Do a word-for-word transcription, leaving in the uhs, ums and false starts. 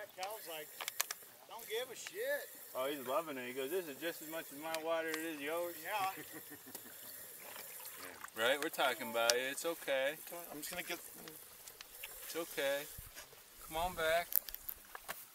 Cal's like, I don't give a shit. Oh, he's loving it. He goes, this is just as much as my water as it is yours. Yeah. Right? We're talking about it. It's okay. I'm just gonna get. It's okay. Come on back.